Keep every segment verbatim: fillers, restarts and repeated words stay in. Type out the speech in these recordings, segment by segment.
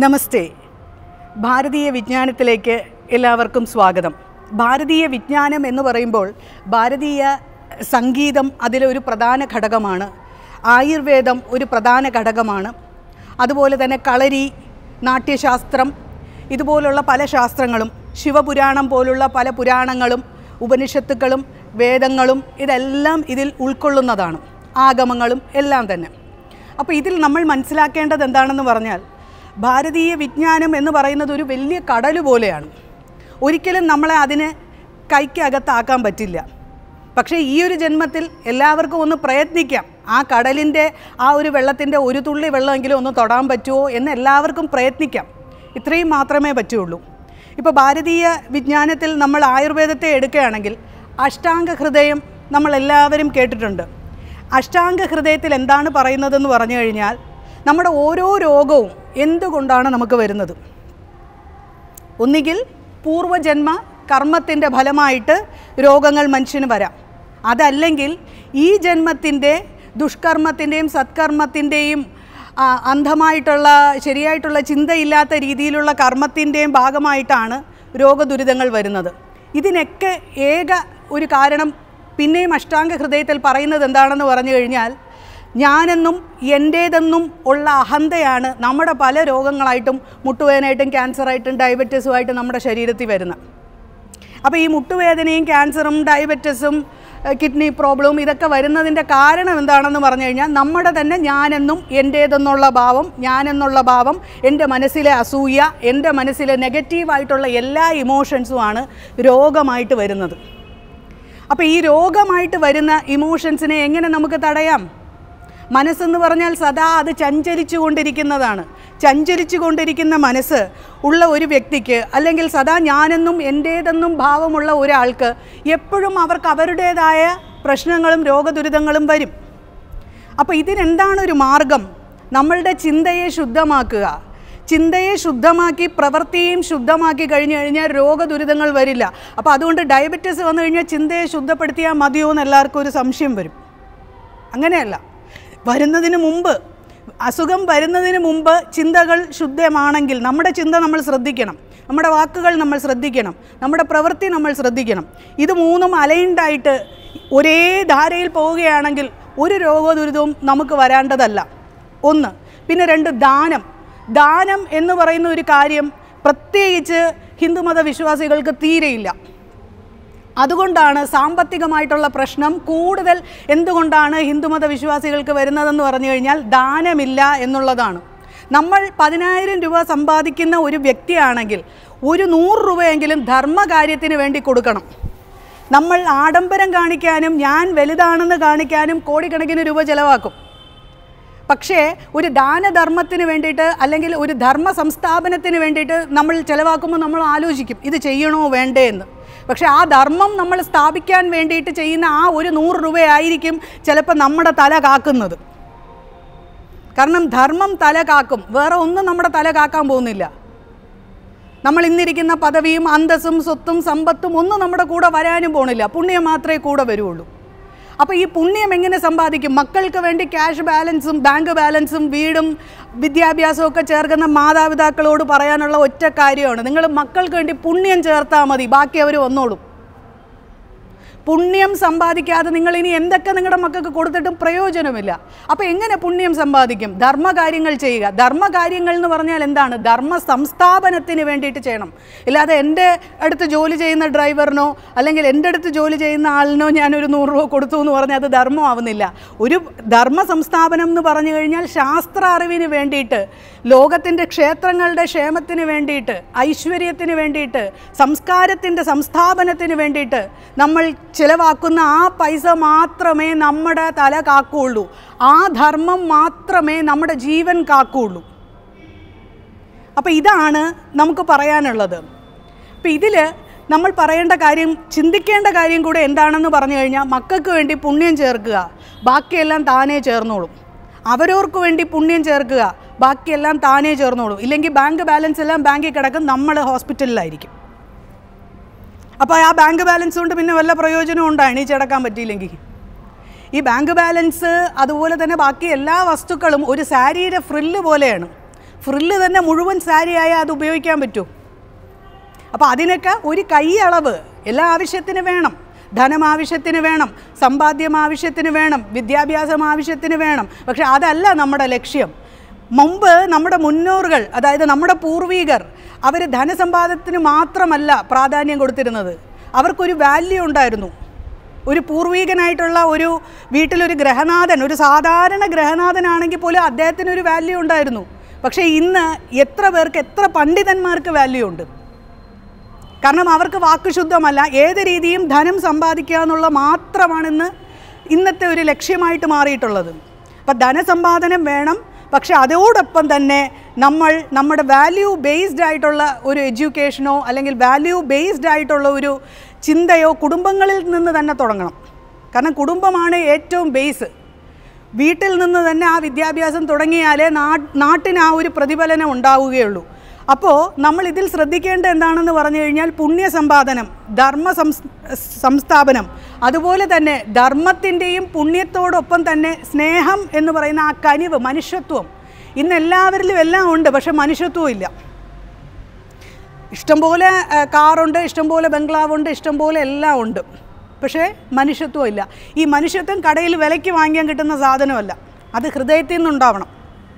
നമസ്തേ. ഭാരതീയ വിജ്ഞാനത്തിലേക്ക് എല്ലാവർക്കും സ്വാഗതം. ഭാരതീയ വിജ്ഞാനം എന്ന് പറയുമ്പോൾ ഭാരതീയ സംഗീതം അതിലൊരു പ്രധാന ഘടകമാണ്. ആയുർവേദം ഒരു പ്രധാന ഘടകമാണ്. അതുപോലെ തന്നെ കളരി, നാട്യശാസ്ത്രം, ഇതുപോലുള്ള പല ശാസ്ത്രങ്ങളും, ശിവപുരാണം പോലുള്ള പല പുരാണങ്ങളും ഉപനിഷത്തുക്കളും വേദങ്ങളും ഇതെല്ലാം ഇതിൽ ഉൾക്കൊള്ളുന്നതാണ്. ആഗമങ്ങളും എല്ലാം തന്നെ. അപ്പോൾ ഇതിൽ നമ്മൾ മനസ്സിലാക്കേണ്ടത് എന്താണെന്ന് പറഞ്ഞാൽ, ഭാരതീയ വിജ്ഞാനം എന്ന് പറയുന്നത് ഒരു വലിയ കടൽ പോലെയാണ്. ഒരിക്കലും നമ്മളെ അതിന് കൈക്കകത്താക്കാൻ പറ്റില്ല. പക്ഷേ ഈ ഒരു ജന്മത്തിൽ എല്ലാവർക്കും ഒന്ന് പ്രയത്നിക്കാം. ആ കടലിൻ്റെ ആ ഒരു വെള്ളത്തിൻ്റെ ഒരു തുള്ളി വെള്ളമെങ്കിലും ഒന്ന് തൊടാൻ പറ്റുമോ എന്ന് എല്ലാവർക്കും പ്രയത്നിക്കാം. ഇത്രയും മാത്രമേ പറ്റുള്ളൂ. ഇപ്പോൾ ഭാരതീയ വിജ്ഞാനത്തിൽ നമ്മൾ ആയുർവേദത്തെ എടുക്കുകയാണെങ്കിൽ അഷ്ടാംഗ ഹൃദയം നമ്മളെല്ലാവരും കേട്ടിട്ടുണ്ട്. അഷ്ടാംഗ ഹൃദയത്തിൽ എന്താണ് പറയുന്നതെന്ന് പറഞ്ഞു കഴിഞ്ഞാൽ, നമ്മുടെ ഓരോ രോഗവും എന്തുകൊണ്ടാണ് നമുക്ക് വരുന്നത്? ഒന്നുകിൽ പൂർവജന്മ കർമ്മത്തിൻ്റെ ഫലമായിട്ട് രോഗങ്ങൾ മനുഷ്യന് വരാം. അതല്ലെങ്കിൽ ഈ ജന്മത്തിൻ്റെ ദുഷ്കർമ്മത്തിൻ്റെയും സത്കർമ്മത്തിൻ്റെയും അന്ധമായിട്ടുള്ള ശരിയായിട്ടുള്ള ചിന്തയില്ലാത്ത രീതിയിലുള്ള കർമ്മത്തിൻ്റെയും ഭാഗമായിട്ടാണ് രോഗദുരിതങ്ങൾ വരുന്നത്. ഇതിനൊക്കെ ഏക ഒരു കാരണം പിന്നെയും അഷ്ടാംഗ ഹൃദയത്തിൽ പറയുന്നത് എന്താണെന്ന് പറഞ്ഞു കഴിഞ്ഞാൽ, ഞാനെന്നും എൻ്റേതെന്നും ഉള്ള അഹന്തയാണ് നമ്മുടെ പല രോഗങ്ങളായിട്ടും മുട്ടുവേദനയായിട്ടും ക്യാൻസറായിട്ടും ഡയബറ്റീസുമായിട്ടും നമ്മുടെ ശരീരത്തിൽ വരുന്നത്. അപ്പോൾ ഈ മുട്ടുവേദനയും ക്യാൻസറും ഡയബറ്റീസും കിഡ്നി പ്രോബ്ലവും ഇതൊക്കെ വരുന്നതിൻ്റെ കാരണം എന്താണെന്ന് പറഞ്ഞു കഴിഞ്ഞാൽ, നമ്മുടെ തന്നെ ഞാനെന്നും എൻ്റേതെന്നുള്ള ഭാവം, ഞാനെന്നുള്ള ഭാവം, എൻ്റെ മനസ്സിലെ അസൂയ, എൻ്റെ മനസ്സിലെ നെഗറ്റീവായിട്ടുള്ള എല്ലാ ഇമോഷൻസുമാണ് രോഗമായിട്ട് വരുന്നത്. അപ്പോൾ ഈ രോഗമായിട്ട് വരുന്ന ഇമോഷൻസിനെ എങ്ങനെ നമുക്ക് തടയാം? മനസ്സെന്ന് പറഞ്ഞാൽ സദാ അത് ചഞ്ചലിച്ചു കൊണ്ടിരിക്കുന്നതാണ്. ചഞ്ചലിച്ചു കൊണ്ടിരിക്കുന്ന മനസ്സ് ഉള്ള ഒരു വ്യക്തിക്ക്, അല്ലെങ്കിൽ സദാ ഞാനെന്നും എൻ്റേതെന്നും ഭാവമുള്ള ഒരാൾക്ക് എപ്പോഴും അവർക്ക് അവരുടേതായ പ്രശ്നങ്ങളും രോഗദുരിതങ്ങളും വരും. അപ്പോൾ ഇതിനെന്താണൊരു മാർഗം? നമ്മളുടെ ചിന്തയെ ശുദ്ധമാക്കുക. ചിന്തയെ ശുദ്ധമാക്കി പ്രവൃത്തിയും ശുദ്ധമാക്കി കഴിഞ്ഞു കഴിഞ്ഞാൽ രോഗദുരിതങ്ങൾ വരില്ല. അപ്പോൾ അതുകൊണ്ട് ഡയബറ്റീസ് വന്നു കഴിഞ്ഞാൽ ചിന്തയെ ശുദ്ധപ്പെടുത്തിയാൽ മതിയോ എന്ന് എല്ലാവർക്കും ഒരു സംശയം വരും. അങ്ങനെയല്ല. വരുന്നതിന് മുമ്പ്, അസുഖം വരുന്നതിന് മുമ്പ് ചിന്തകൾ ശുദ്ധമാണെങ്കിൽ നമ്മുടെ ചിന്ത നമ്മൾ ശ്രദ്ധിക്കണം, നമ്മുടെ വാക്കുകൾ നമ്മൾ ശ്രദ്ധിക്കണം, നമ്മുടെ പ്രവൃത്തി നമ്മൾ ശ്രദ്ധിക്കണം. ഇത് മൂന്നും അലൈൻഡായിട്ട് ഒരേ ധാരയിൽ പോവുകയാണെങ്കിൽ ഒരു രോഗദുരിതവും നമുക്ക് വരേണ്ടതല്ല. ഒന്ന്. പിന്നെ രണ്ട്, ദാനം. ദാനം എന്ന് പറയുന്ന ഒരു കാര്യം പ്രത്യേകിച്ച് ഹിന്ദുമത വിശ്വാസികൾക്ക് തീരെയില്ല. അതുകൊണ്ടാണ് സാമ്പത്തികമായിട്ടുള്ള പ്രശ്നം കൂടുതൽ എന്തുകൊണ്ടാണ് ഹിന്ദുമത വിശ്വാസികൾക്ക് വരുന്നതെന്ന് പറഞ്ഞു കഴിഞ്ഞാൽ, ദാനമില്ല എന്നുള്ളതാണ്. നമ്മൾ പതിനായിരം രൂപ സമ്പാദിക്കുന്ന ഒരു വ്യക്തിയാണെങ്കിൽ ഒരു നൂറ് രൂപയെങ്കിലും ധർമ്മകാര്യത്തിന് വേണ്ടി കൊടുക്കണം. നമ്മൾ ആഡംബരം കാണിക്കാനും ഞാൻ വലുതാണെന്ന് കാണിക്കാനും കോടിക്കണക്കിന് രൂപ ചിലവാക്കും. പക്ഷേ ഒരു ദാനധർമ്മത്തിന് വേണ്ടിയിട്ട് അല്ലെങ്കിൽ ഒരു ധർമ്മ സംസ്ഥാപനത്തിന് വേണ്ടിയിട്ട് നമ്മൾ ചിലവാക്കുമ്പോൾ നമ്മൾ ആലോചിക്കും, ഇത് ചെയ്യണോ വേണ്ടേ എന്ന്. പക്ഷേ ആ ധർമ്മം നമ്മൾ സ്ഥാപിക്കാൻ വേണ്ടിയിട്ട് ചെയ്യുന്ന ആ ഒരു നൂറ് രൂപയായിരിക്കും ചിലപ്പോൾ നമ്മുടെ തല കാക്കുന്നത്. കാരണം ധർമ്മം തല കാക്കും, വേറെ ഒന്നും നമ്മുടെ തല കാക്കാൻ പോകുന്നില്ല. നമ്മൾ ഇന്നിരിക്കുന്ന പദവിയും അന്തസ്സും സ്വത്തും സമ്പത്തും ഒന്നും നമ്മുടെ കൂടെ വരാനും പോണില്ല. പുണ്യം മാത്രമേ കൂടെ വരുള്ളൂ. അപ്പോൾ ഈ പുണ്യം എങ്ങനെ സമ്പാദിക്കും? മക്കൾക്ക് വേണ്ടി ക്യാഷ് ബാലൻസും ബാങ്ക് ബാലൻസും വീടും വിദ്യാഭ്യാസവും ഒക്കെ ചേർക്കുന്ന മാതാപിതാക്കളോട് പറയാനുള്ള ഒറ്റ കാര്യമാണ്, നിങ്ങൾ മക്കൾക്ക് വേണ്ടി പുണ്യം ചേർത്താൽ മതി, ബാക്കി അവർ വന്നോളും. പുണ്യം സമ്പാദിക്കാതെ നിങ്ങൾ ഇനി എന്തൊക്കെ നിങ്ങളുടെ മക്കൾക്ക് കൊടുത്തിട്ടും പ്രയോജനമില്ല. അപ്പോൾ എങ്ങനെ പുണ്യം സമ്പാദിക്കും? ധർമ്മകാര്യങ്ങൾ ചെയ്യുക. ധർമ്മകാര്യങ്ങൾ എന്ന് പറഞ്ഞാൽ എന്താണ്? ധർമ്മ സംസ്ഥാപനത്തിന് വേണ്ടിയിട്ട് ചെയ്യണം. ഇല്ലാതെ എൻ്റെ അടുത്ത് ജോലി ചെയ്യുന്ന ഡ്രൈവറിനോ അല്ലെങ്കിൽ എൻ്റെ അടുത്ത് ജോലി ചെയ്യുന്ന ആളിനോ ഞാനൊരു നൂറ് രൂപ കൊടുത്തു എന്ന് പറഞ്ഞാൽ അത് ധർമ്മമാവുന്നില്ല. ഒരു ധർമ്മ സംസ്ഥാപനം എന്ന് പറഞ്ഞു കഴിഞ്ഞാൽ ശാസ്ത്ര അറിവിന് വേണ്ടിയിട്ട്, ലോകത്തിൻ്റെ ക്ഷേത്രങ്ങളുടെ ക്ഷേമത്തിന് വേണ്ടിയിട്ട്, ഐശ്വര്യത്തിന് വേണ്ടിയിട്ട്, സംസ്കാരത്തിൻ്റെ സംസ്ഥാപനത്തിന് വേണ്ടിയിട്ട് നമ്മൾ ചിലവാക്കുന്ന ആ പൈസ മാത്രമേ നമ്മുടെ തല കാക്കുകയുള്ളൂ. ആ ധർമ്മം മാത്രമേ നമ്മുടെ ജീവൻ കാക്കുകയുള്ളൂ. അപ്പോൾ ഇതാണ് നമുക്ക് പറയാനുള്ളത്. അപ്പോൾ ഇതിൽ നമ്മൾ പറയേണ്ട കാര്യം, ചിന്തിക്കേണ്ട കാര്യം കൂടെ എന്താണെന്ന് പറഞ്ഞു കഴിഞ്ഞാൽ, മക്കൾക്ക് വേണ്ടി പുണ്യം ചേർക്കുക, ബാക്കിയെല്ലാം താനേ ചേർന്നോളും. അവരവർക്ക് വേണ്ടി പുണ്യം ചേർക്കുക, ബാക്കിയെല്ലാം താനേ ചേർന്നോളും. ഇല്ലെങ്കിൽ ബാങ്ക് ബാലൻസ് എല്ലാം ബാങ്കിൽ കിടക്കും, നമ്മൾ ഹോസ്പിറ്റലിലായിരിക്കും. അപ്പോൾ ആ ബാങ്ക് ബാലൻസ് കൊണ്ട് പിന്നെ വല്ല പ്രയോജനം ഉണ്ടോ എണീച്ചടക്കാൻ പറ്റിയില്ലെങ്കിൽ? ഈ ബാങ്ക് ബാലൻസ് അതുപോലെ തന്നെ ബാക്കി എല്ലാ വസ്തുക്കളും ഒരു സാരിയുടെ ഫ്രില്ല് പോലെയാണ്. ഫ്രില്ല് തന്നെ മുഴുവൻ സാരിയായാൽ അത് ഉപയോഗിക്കാൻ പറ്റുമോ? അപ്പോൾ അതിനൊക്കെ ഒരു കൈ അളവ് എല്ലാ ആവശ്യത്തിന് വേണം. ധനം ആവശ്യത്തിന് വേണം, സമ്പാദ്യം ആവശ്യത്തിന് വേണം, വിദ്യാഭ്യാസം ആവശ്യത്തിന് വേണം. പക്ഷെ അതല്ല നമ്മുടെ ലക്ഷ്യം. മുമ്പ് നമ്മുടെ മുന്നോറുകൾ, അതായത് നമ്മുടെ പൂർവികർ, അവർ ധനസമ്പാദത്തിന് മാത്രമല്ല പ്രാധാന്യം കൊടുത്തിരുന്നത്. അവർക്കൊരു വാല്യൂ ഉണ്ടായിരുന്നു. ഒരു പൂർവികനായിട്ടുള്ള ഒരു വീട്ടിലൊരു ഗ്രഹനാഥൻ, ഒരു സാധാരണ ഗ്രഹനാഥനാണെങ്കിൽ പോലും അദ്ദേഹത്തിനൊരു വാല്യൂ ഉണ്ടായിരുന്നു. പക്ഷേ ഇന്ന് എത്ര പേർക്ക്, എത്ര പണ്ഡിതന്മാർക്ക് വാല്യൂ ഉണ്ട്? കാരണം അവർക്ക് വാക്കുശുദ്ധമല്ല, ഏത് രീതിയും ധനം സമ്പാദിക്കുക എന്നുള്ള മാത്രമാണ് ഇന്ന് ഇന്നത്തെ ഒരു ലക്ഷ്യമായിട്ട് മാറിയിട്ടുള്ളത്. അപ്പം ധനസമ്പാദനം വേണം, പക്ഷെ അതോടൊപ്പം തന്നെ നമ്മൾ നമ്മുടെ വാല്യൂ ബേസ്ഡ് ആയിട്ടുള്ള ഒരു എഡ്യൂക്കേഷനോ അല്ലെങ്കിൽ വാല്യൂ ബേസ്ഡ് ആയിട്ടുള്ള ഒരു ചിന്തയോ കുടുംബങ്ങളിൽ നിന്ന് തന്നെ തുടങ്ങണം. കാരണം കുടുംബമാണ് ഏറ്റവും ബേസ്. വീട്ടിൽ നിന്ന് തന്നെ ആ വിദ്യാഭ്യാസം തുടങ്ങിയാലേ നാട്ടിന് ആ ഒരു പ്രതിഫലനം ഉണ്ടാവുകയുള്ളൂ. അപ്പോൾ നമ്മൾ ഇതിൽ ശ്രദ്ധിക്കേണ്ട എന്താണെന്ന് പറഞ്ഞു കഴിഞ്ഞാൽ പുണ്യസമ്പാദനം, ധർമ്മ സംസ്ഥാപനം, അതുപോലെ തന്നെ ധർമ്മത്തിൻ്റെയും പുണ്യത്തോടൊപ്പം തന്നെ സ്നേഹം എന്ന് പറയുന്ന ആ കനിവ്, മനുഷ്യത്വം. ഇന്ന് എല്ലാവരിലും എല്ലാം ഉണ്ട്, പക്ഷെ മനുഷ്യത്വം ഇല്ല. ഇഷ്ടംപോലെ കാറുണ്ട്, ഇഷ്ടംപോലെ ബംഗ്ലാവുണ്ട്, ഇഷ്ടംപോലെ എല്ലാം ഉണ്ട്, പക്ഷേ മനുഷ്യത്വം ഇല്ല. ഈ മനുഷ്യത്വം കടയിൽ വിലയ്ക്ക് വാങ്ങിക്കാൻ കിട്ടുന്ന സാധനമല്ല, അത് ഹൃദയത്തിൽ നിന്നുണ്ടാവണം.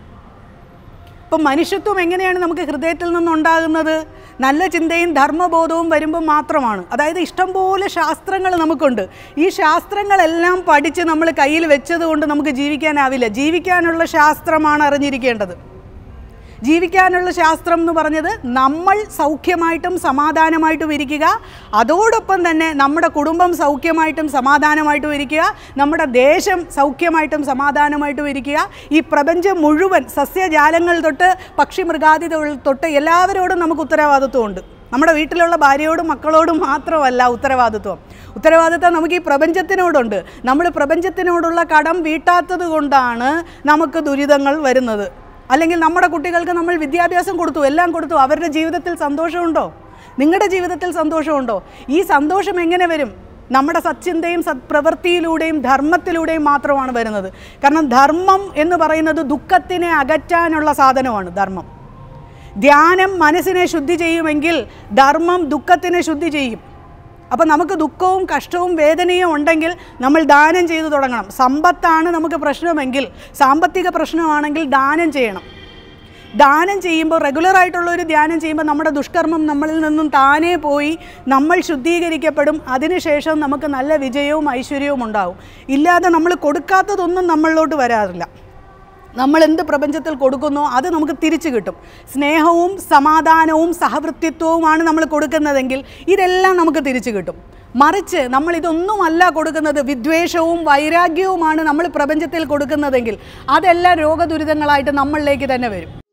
അപ്പം മനുഷ്യത്വം എങ്ങനെയാണ് നമുക്ക് ഹൃദയത്തിൽ നിന്നുണ്ടാകുന്നത്? നല്ല ചിന്തയും ധർമ്മബോധവും വരുമ്പോൾ മാത്രമാണ്. അതായത് ഇഷ്ടംപോലെ ശാസ്ത്രങ്ങൾ നമുക്കുണ്ട്. ഈ ശാസ്ത്രങ്ങളെല്ലാം പഠിച്ച് നമ്മൾ കയ്യിൽ വെച്ചത് കൊണ്ട് നമുക്ക് ജീവിക്കാനാവില്ല. ജീവിക്കാനുള്ള ശാസ്ത്രമാണ് അറിഞ്ഞിരിക്കേണ്ടത്. ജീവിക്കാനുള്ള ശാസ്ത്രം എന്ന് പറഞ്ഞത് നമ്മൾ സൗഖ്യമായിട്ടും സമാധാനമായിട്ടും ഇരിക്കുക, അതോടൊപ്പം തന്നെ നമ്മുടെ കുടുംബം സൗഖ്യമായിട്ടും സമാധാനമായിട്ടും ഇരിക്കുക, നമ്മുടെ ദേശം സൗഖ്യമായിട്ടും സമാധാനമായിട്ടും ഇരിക്കുക. ഈ പ്രപഞ്ചം മുഴുവൻ, സസ്യജാലങ്ങൾ തൊട്ട് പക്ഷി മൃഗാദി തൊട്ട് എല്ലാവരോടും നമുക്ക് ഉത്തരവാദിത്വമുണ്ട്. നമ്മുടെ വീട്ടിലുള്ള ഭാര്യയോടും മക്കളോടും മാത്രമല്ല ഉത്തരവാദിത്വം. ഉത്തരവാദിത്വം നമുക്ക് ഈ പ്രപഞ്ചത്തിനോടുണ്ട്. നമ്മൾ പ്രപഞ്ചത്തിനോടുള്ള കടം വീട്ടാത്തത് കൊണ്ടാണ് നമുക്ക് ദുരിതങ്ങൾ വരുന്നത്. അല്ലെങ്കിൽ നമ്മുടെ കുട്ടികൾക്ക് നമ്മൾ വിദ്യാഭ്യാസം കൊടുത്തു, എല്ലാം കൊടുത്തു, അവരുടെ ജീവിതത്തിൽ സന്തോഷമുണ്ടോ? നിങ്ങളുടെ ജീവിതത്തിൽ സന്തോഷമുണ്ടോ? ഈ സന്തോഷം എങ്ങനെ വരും? നമ്മുടെ സച്ചിന്തയും സത്പ്രവൃത്തിയിലൂടെയും ധർമ്മത്തിലൂടെയും മാത്രമാണ് വരുന്നത്. കാരണം ധർമ്മം എന്ന് പറയുന്നത് ദുഃഖത്തിനെ അകറ്റാനുള്ള സാധനമാണ്. ധർമ്മം, ധ്യാനം മനസ്സിനെ ശുദ്ധി ചെയ്യുമെങ്കിൽ ധർമ്മം ദുഃഖത്തിനെ ശുദ്ധി ചെയ്യും. അപ്പം നമുക്ക് ദുഃഖവും കഷ്ടവും വേദനയും ഉണ്ടെങ്കിൽ നമ്മൾ ദാനം ചെയ്തു തുടങ്ങണം. സമ്പത്താണ് നമുക്ക് പ്രശ്നമെങ്കിൽ, സാമ്പത്തിക പ്രശ്നമാണെങ്കിൽ ദാനം ചെയ്യണം. ദാനം ചെയ്യുമ്പോൾ, റെഗുലറായിട്ടുള്ളൊരു ധ്യാനം ചെയ്യുമ്പോൾ നമ്മുടെ ദുഷ്കർമ്മം നമ്മളിൽ നിന്നും താനേ പോയി നമ്മൾ ശുദ്ധീകരിക്കപ്പെടും. അതിനുശേഷം നമുക്ക് നല്ല വിജയവും ഐശ്വര്യവും ഉണ്ടാവും. ഇല്ലാതെ നമ്മൾ കൊടുക്കാത്തതൊന്നും നമ്മളിലോട്ട് വരാറില്ല. നമ്മൾ എന്ത് പ്രപഞ്ചത്തിൽ കൊടുക്കുന്നോ അത് നമുക്ക് തിരിച്ചു കിട്ടും. സ്നേഹവും സമാധാനവും സഹവൃത്തിത്വവുമാണ് നമ്മൾ കൊടുക്കുന്നതെങ്കിൽ ഇതെല്ലാം നമുക്ക് തിരിച്ചു കിട്ടും. മറിച്ച് നമ്മൾ ഇതൊന്നുമല്ല കൊടുക്കുന്നത്, വിദ്വേഷവും വൈരാഗ്യവുമാണ് നമ്മൾ പ്രപഞ്ചത്തിൽ കൊടുക്കുന്നതെങ്കിൽ അതെല്ലാം രോഗദുരിതങ്ങളായിട്ട് നമ്മളിലേക്ക് തന്നെ വരും.